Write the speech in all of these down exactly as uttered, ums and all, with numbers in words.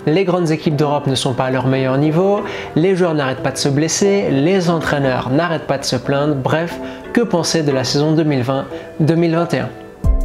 Les grandes équipes d'Europe ne sont pas à leur meilleur niveau, les joueurs n'arrêtent pas de se blesser, les entraîneurs n'arrêtent pas de se plaindre, bref, que penser de la saison deux mille vingt deux mille vingt et un?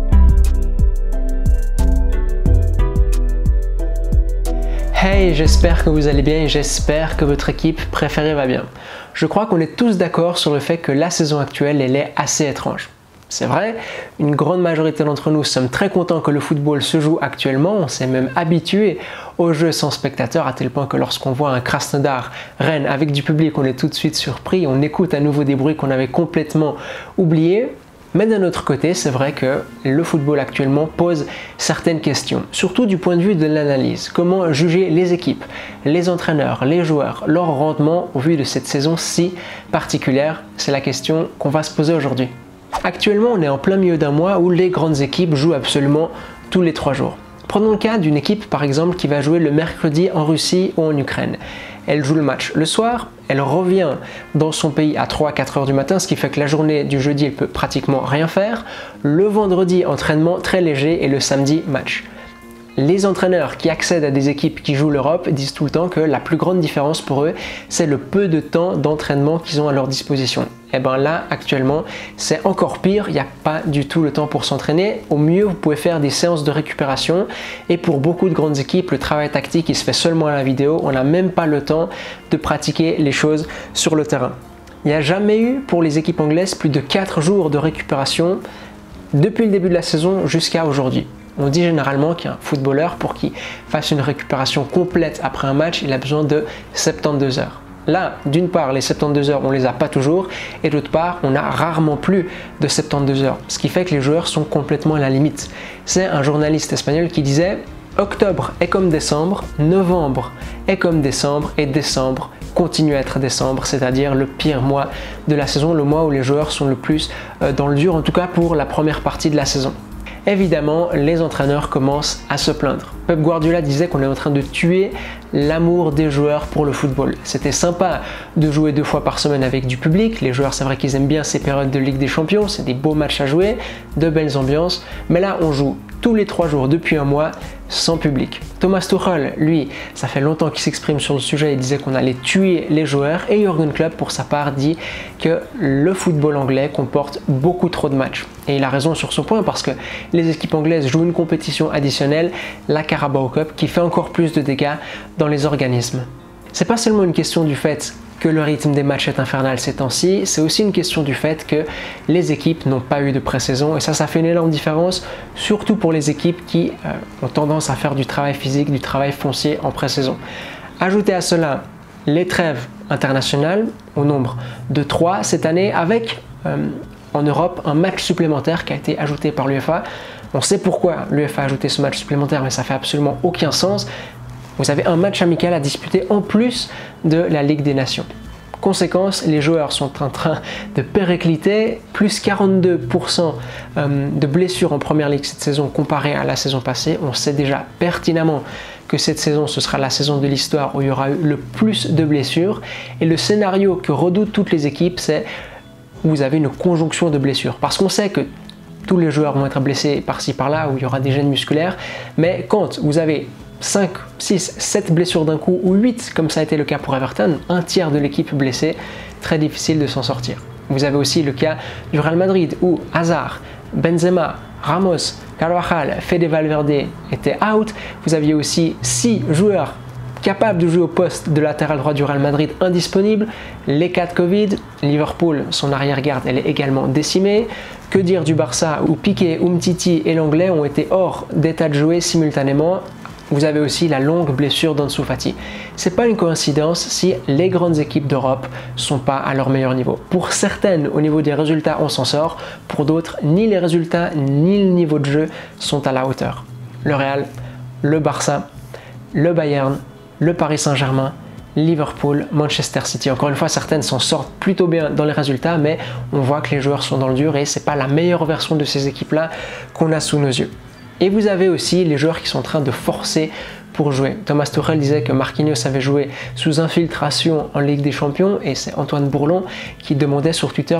Hey, j'espère que vous allez bien et j'espère que votre équipe préférée va bien. Je crois qu'on est tous d'accord sur le fait que la saison actuelle, elle est assez étrange. C'est vrai, une grande majorité d'entre nous sommes très contents que le football se joue actuellement, on s'est même habitué au jeu sans spectateurs à tel point que lorsqu'on voit un Krasnodar Rennes avec du public, on est tout de suite surpris, on écoute à nouveau des bruits qu'on avait complètement oubliés. Mais d'un autre côté, c'est vrai que le football actuellement pose certaines questions, surtout du point de vue de l'analyse. Comment juger les équipes, les entraîneurs, les joueurs, leur rendement au vu de cette saison si particulière? C'est la question qu'on va se poser aujourd'hui. Actuellement, on est en plein milieu d'un mois où les grandes équipes jouent absolument tous les trois jours. Prenons le cas d'une équipe par exemple qui va jouer le mercredi en Russie ou en Ukraine. Elle joue le match le soir, elle revient dans son pays à trois à quatre heures du matin, ce qui fait que la journée du jeudi, elle peut pratiquement rien faire. Le vendredi, entraînement très léger et le samedi, match. Les entraîneurs qui accèdent à des équipes qui jouent l'Europe disent tout le temps que la plus grande différence pour eux, c'est le peu de temps d'entraînement qu'ils ont à leur disposition. Et bien là, actuellement, c'est encore pire, il n'y a pas du tout le temps pour s'entraîner. Au mieux, vous pouvez faire des séances de récupération. Et pour beaucoup de grandes équipes, le travail tactique, il se fait seulement à la vidéo. On n'a même pas le temps de pratiquer les choses sur le terrain. Il n'y a jamais eu, pour les équipes anglaises, plus de quatre jours de récupération depuis le début de la saison jusqu'à aujourd'hui. On dit généralement qu'un footballeur, pour qu'il fasse une récupération complète après un match, il a besoin de soixante-douze heures. Là, d'une part, les soixante-douze heures, on ne les a pas toujours, et d'autre part, on a rarement plus de soixante-douze heures, ce qui fait que les joueurs sont complètement à la limite. C'est un journaliste espagnol qui disait « Octobre est comme décembre, novembre est comme décembre, et décembre continue à être décembre, c'est-à-dire le pire mois de la saison, le mois où les joueurs sont le plus dans le dur, en tout cas pour la première partie de la saison. » Évidemment, les entraîneurs commencent à se plaindre. Pep Guardiola disait qu'on est en train de tuer l'amour des joueurs pour le football. C'était sympa de jouer deux fois par semaine avec du public. Les joueurs, c'est vrai qu'ils aiment bien ces périodes de Ligue des Champions. C'est des beaux matchs à jouer, de belles ambiances. Mais là, on joue tous les trois jours depuis un mois sans public. Thomas Tuchel, lui, ça fait longtemps qu'il s'exprime sur le sujet. Il disait qu'on allait tuer les joueurs. Et Jürgen Klopp, pour sa part, dit que le football anglais comporte beaucoup trop de matchs. Et il a raison sur ce point parce que les équipes anglaises jouent une compétition additionnelle, la Carabao Cup, qui fait encore plus de dégâts dans les organismes. C'est pas seulement une question du fait que le rythme des matchs est infernal ces temps-ci, c'est aussi une question du fait que les équipes n'ont pas eu de pré-saison et ça, ça fait une énorme différence, surtout pour les équipes qui euh, ont tendance à faire du travail physique, du travail foncier en pré-saison. Ajoutez à cela les trêves internationales au nombre de trois cette année avec euh, en Europe un match supplémentaire qui a été ajouté par l'U E F A. On sait pourquoi l'U E F A a ajouté ce match supplémentaire, mais ça fait absolument aucun sens. Vous avez un match amical à disputer en plus de la Ligue des Nations. Conséquence, les joueurs sont en train de péricliter, plus quarante-deux pour cent de blessures en première ligue cette saison comparé à la saison passée. On sait déjà pertinemment que cette saison, ce sera la saison de l'histoire où il y aura eu le plus de blessures. Et le scénario que redoutent toutes les équipes, c'est où vous avez une conjonction de blessures. Parce qu'on sait que tous les joueurs vont être blessés par-ci par-là, où il y aura des gènes musculaires. Mais quand vous avez cinq, six, sept blessures d'un coup, ou huit, comme ça a été le cas pour Everton, un tiers de l'équipe blessée, très difficile de s'en sortir. Vous avez aussi le cas du Real Madrid, où Hazard, Benzema, Ramos, Carvajal, Fede Valverde étaient out. Vous aviez aussi six joueurs capables de jouer au poste de latéral droit du Real Madrid indisponibles. Les cas de Covid, Liverpool, son arrière-garde, elle est également décimée. Que dire du Barça, où Piqué, Umtiti et l'Anglais ont été hors d'état de jouer simultanément. Vous avez aussi la longue blessure d'Ansu Fati. C'est pas une coïncidence si les grandes équipes d'Europe sont pas à leur meilleur niveau. Pour certaines, au niveau des résultats, on s'en sort. Pour d'autres, ni les résultats ni le niveau de jeu sont à la hauteur. Le Real, le Barça, le Bayern, le Paris Saint-Germain, Liverpool, Manchester City. Encore une fois, certaines s'en sortent plutôt bien dans les résultats, mais on voit que les joueurs sont dans le dur et c'est pas la meilleure version de ces équipes-là qu'on a sous nos yeux. Et vous avez aussi les joueurs qui sont en train de forcer pour jouer. Thomas Tuchel disait que Marquinhos avait joué sous infiltration en Ligue des Champions et c'est Antoine Bourlon qui demandait sur Twitter « Mais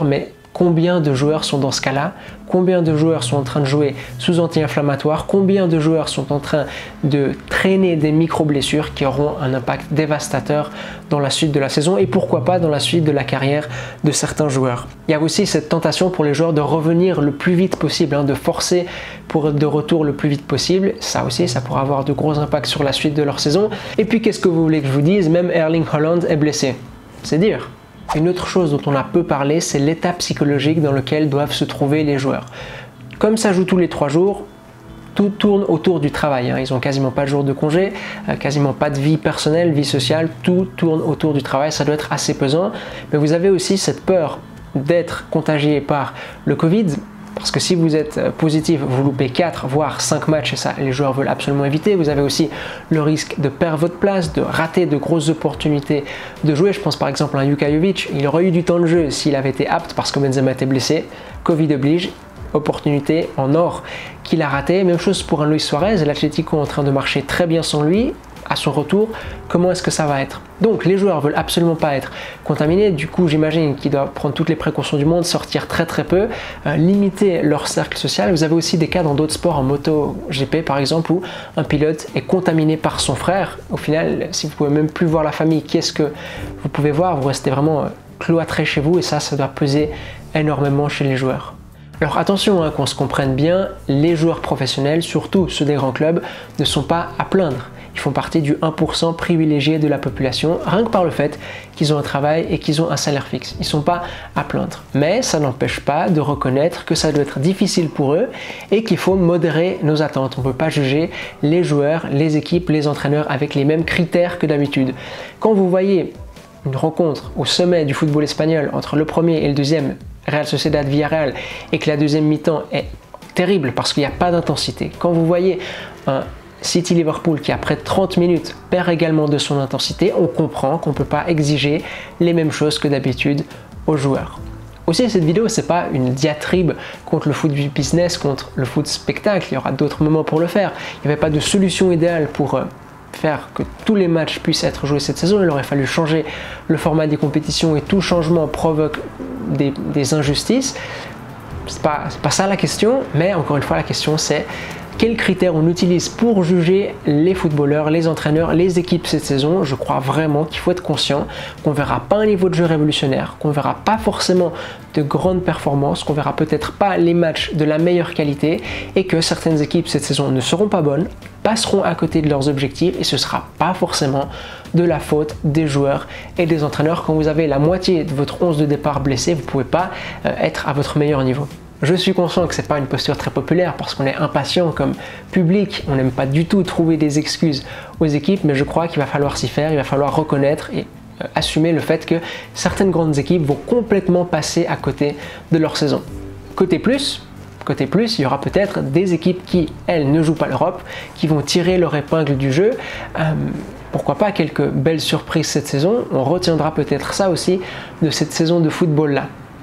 Combien de joueurs sont dans ce cas-là? Combien de joueurs sont en train de jouer sous anti-inflammatoires? Combien de joueurs sont en train de traîner des micro-blessures qui auront un impact dévastateur dans la suite de la saison et pourquoi pas dans la suite de la carrière de certains joueurs? Il y a aussi cette tentation pour les joueurs de revenir le plus vite possible, hein, de forcer pour être de retour le plus vite possible. Ça aussi, ça pourra avoir de gros impacts sur la suite de leur saison. Et puis, qu'est-ce que vous voulez que je vous dise? Même Erling Haaland est blessé. C'est dire. Une autre chose dont on a peu parlé, c'est l'état psychologique dans lequel doivent se trouver les joueurs. Comme ça joue tous les trois jours, tout tourne autour du travail. Hein. Ils n'ont quasiment pas de jours de congé, euh, quasiment pas de vie personnelle, vie sociale, tout tourne autour du travail. Ça doit être assez pesant. Mais vous avez aussi cette peur d'être contagié par le Covid. Parce que si vous êtes positif, vous loupez quatre voire cinq matchs et ça, les joueurs veulent absolument éviter. Vous avez aussi le risque de perdre votre place, de rater de grosses opportunités de jouer. Je pense par exemple à Luka Jovic. Il aurait eu du temps de jeu s'il avait été apte parce que Benzema était blessé. Covid oblige. Opportunité en or qu'il a raté. Même chose pour un Luis Suarez. L'Atlético est en train de marcher très bien sans lui. À son retour, comment est-ce que ça va être? Donc les joueurs veulent absolument pas être contaminés, du coup j'imagine qu'ils doivent prendre toutes les précautions du monde, sortir très très peu, euh, limiter leur cercle social. Vous avez aussi des cas dans d'autres sports, en moto G P par exemple, où un pilote est contaminé par son frère. Au final, si vous pouvez même plus voir la famille, qu'est-ce que vous pouvez voir? Vous restez vraiment cloîtré chez vous et ça, ça doit peser énormément chez les joueurs. Alors attention, hein, qu'on se comprenne bien, les joueurs professionnels, surtout ceux des grands clubs, ne sont pas à plaindre. Ils font partie du un pour cent privilégié de la population, rien que par le fait qu'ils ont un travail et qu'ils ont un salaire fixe. Ils ne sont pas à plaindre. Mais ça n'empêche pas de reconnaître que ça doit être difficile pour eux et qu'il faut modérer nos attentes. On ne peut pas juger les joueurs, les équipes, les entraîneurs avec les mêmes critères que d'habitude. Quand vous voyez une rencontre au sommet du football espagnol entre le premier et le deuxième, Real Sociedad Villarreal, et que la deuxième mi-temps est terrible parce qu'il n'y a pas d'intensité. Quand vous voyez un City Liverpool qui après trente minutes perd également de son intensité, on comprend qu'on ne peut pas exiger les mêmes choses que d'habitude aux joueurs. Aussi, cette vidéo, c'est pas une diatribe contre le foot du business, contre le foot spectacle. Il y aura d'autres moments pour le faire. Il n'y avait pas de solution idéale pour euh, faire que tous les matchs puissent être joués cette saison. Il aurait fallu changer le format des compétitions et tout changement provoque des, des injustices. C'est pas, c'est pas ça la question, mais encore une fois, la question c'est quels critères on utilise pour juger les footballeurs, les entraîneurs, les équipes cette saison. Je crois vraiment qu'il faut être conscient qu'on ne verra pas un niveau de jeu révolutionnaire, qu'on ne verra pas forcément de grandes performances, qu'on ne verra peut-être pas les matchs de la meilleure qualité et que certaines équipes cette saison ne seront pas bonnes, passeront à côté de leurs objectifs et ce ne sera pas forcément de la faute des joueurs et des entraîneurs. Quand vous avez la moitié de votre onze de départ blessé, vous ne pouvez pas euh, être à votre meilleur niveau. Je suis conscient que ce n'est pas une posture très populaire parce qu'on est impatient comme public, on n'aime pas du tout trouver des excuses aux équipes, mais je crois qu'il va falloir s'y faire, il va falloir reconnaître et euh, assumer le fait que certaines grandes équipes vont complètement passer à côté de leur saison. Côté plus, côté plus, il y aura peut-être des équipes qui, elles, ne jouent pas l'Europe, qui vont tirer leur épingle du jeu. Euh, pourquoi pas quelques belles surprises cette saison, on retiendra peut-être ça aussi de cette saison de football-là.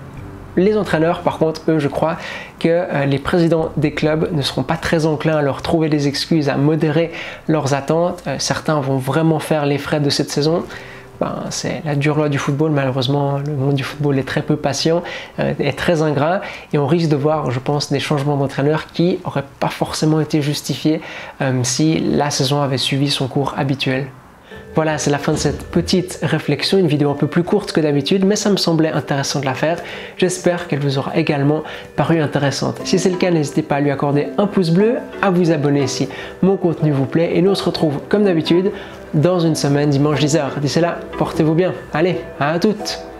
Les entraîneurs, par contre, eux, je crois que euh, les présidents des clubs ne seront pas très enclins à leur trouver des excuses, à modérer leurs attentes. Euh, certains vont vraiment faire les frais de cette saison. Ben, c'est la dure loi du football. Malheureusement, le monde du football est très peu patient, euh, est très ingrat et on risque de voir, je pense, des changements d'entraîneurs qui n'auraient pas forcément été justifiés euh, si la saison avait suivi son cours habituel. Voilà, c'est la fin de cette petite réflexion, une vidéo un peu plus courte que d'habitude, mais ça me semblait intéressant de la faire. J'espère qu'elle vous aura également paru intéressante. Si c'est le cas, n'hésitez pas à lui accorder un pouce bleu, à vous abonner si mon contenu vous plaît, et nous on se retrouve comme d'habitude dans une semaine, dimanche dix heures. D'ici là, portez-vous bien. Allez, à toutes!